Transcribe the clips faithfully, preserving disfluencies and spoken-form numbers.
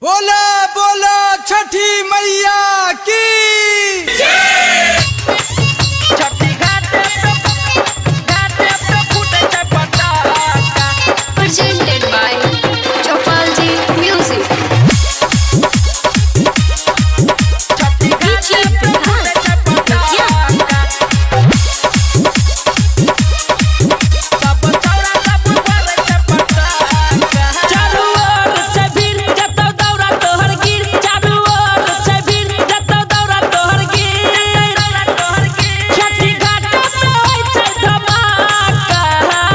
बोला बोला छठी मैया की छठी घाटे पे घाटे पे फूटे छै पटाखा। Presented by Chopalji Music. छठी घाटे पे फूटे छै पटाखा। सब छौरा सब भरे छै पटाखा। चारू ओर छै भीड़ जतौ दौड़ा तोहर गिर। चारू ओर छै भीड़ जतौ दौड़ा तोहर गिर। छठी घाटे पे होइ छै धमाका।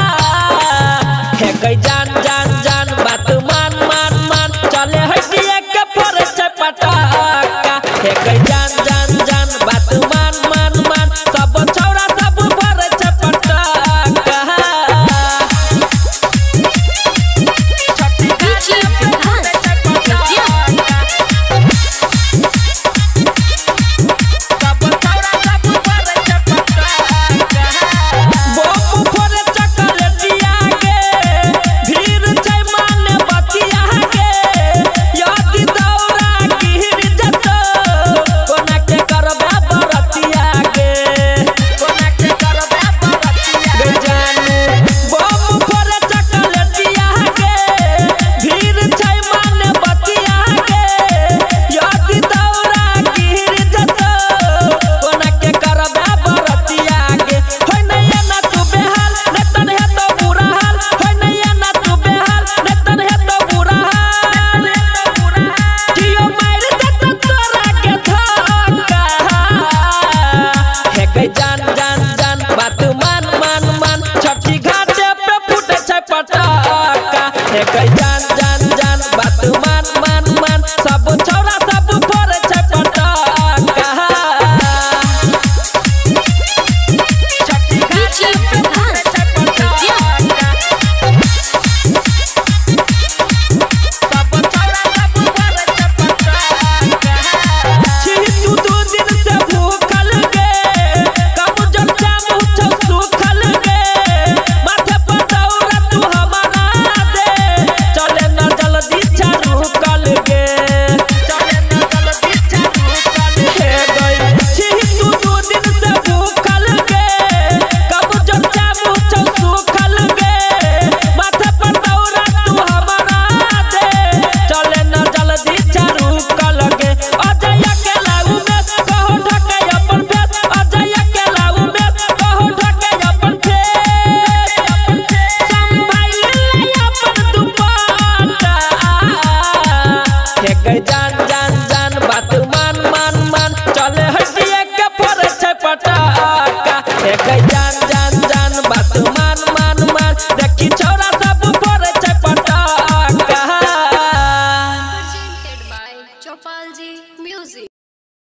फेकै जान जान जान बात मान मान मान चले हटिए के पड़े छै पटाखा। फेकै जान जान जान बात मान मान मान सब छौरा सब भरे छै पटाखा। छठी घाटे पे फूटे छै पटाखा। सब छौरा सब भरे छै पटाखा। बम फोड़े चकलेटिया गे, भीड़ छै माने बतिया गे। यदि दौड़ा गिर जतौ, कोना के करबे बरतिया गे। कोना के करबे बरतिया गे जानू। बम फोड़े चकलेटिया गे, भीड़ छै माने बतिया गे। यदि दौड़ा गिर जतौ, कोना के करबे बरतिया गे। होय नैया ना तू बेहाल, ने तन हेतौ बुरा हाल। होय नैया ना तू बेहाल, ने तन हेतौ बुरा हाल। कियो मार देतौ तोरा के धक्का। फेकै जान जान जान बात मान मान मान छठी घाटे पे फूटे छै पटाखा। फेकै जान जान जान बात मान मान मान सब छौरा सब भरे छै पटाखा। छठी घाटे पे फूटे छै पटाखा। सब छौरा सब भरे छै पटाखा। छी तू दू दिन से भूखल गे, कमजोर जामुन छौ सूखल गे। माथे पर दौड़ा तू हमारा दे, चले न जल्दी छरुकल गे। चले न जल्दी छरुकल हे गई। छी तू दू दिन से भूखल गे, कमजोर जामुन छौ सूखल गे। माथे पर दौड़ा तू हमारा दे, चले न जल्दी छरुकल गे। अजय के लाऊ में कहो ढके अपन फेस। अजय के लाऊ में कहो ढके अपन फेस। संभाल ले अपन दुपट्टा। फेकै जान